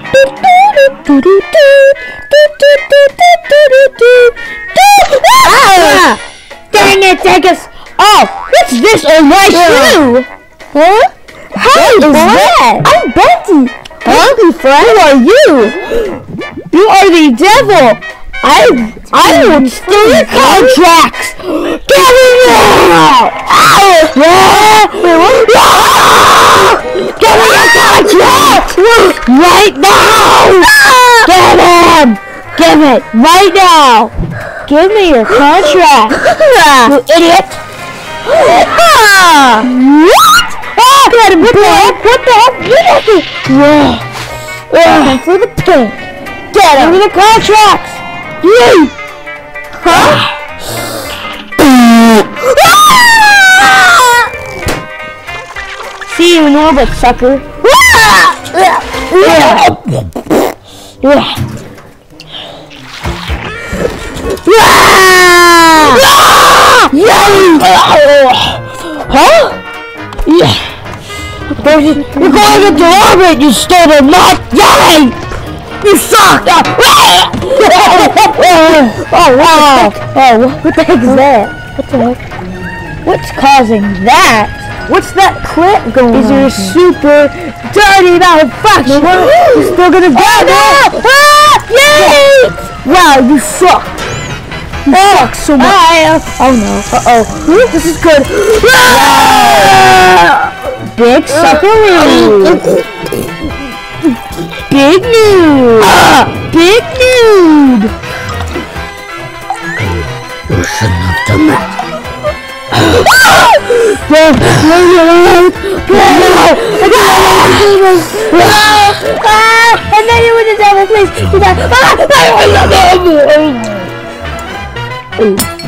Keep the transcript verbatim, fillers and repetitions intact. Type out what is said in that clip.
Ah! Dang it, Degus! Oh, what's this on my shoe? Huh? Hey, what is that? I'm Bendy. Bendy, friend. Who are you? You are the devil. I I will steal your contracts. Get me now! Ow! Wait, what? Get me your contracts right now! Get him! Give it right now! Give me your contract, you idiot! Ah! What? Oh, get him, what the heck? What the heck? Yeah. For the pink. Get him! Give me the contracts! Yay! Huh? See you in orbit, sucker. Yeah. Huh? Yeah. You're going into orbit, you stupid nut! Yay! You suck! Oh, wow! Oh, what the heck is that? What the heck? What's causing that? What's that clip going on? Is there a super dirty malfunction? You're still gonna go now! Ah! Yay! Wow, you suck! You oh, suck so much! Uh, oh no! Uh oh! This is good! Ah! Big sucker move! Big nude! Ah! Big nude! You shouldn't have done that. And then you win the devil, please!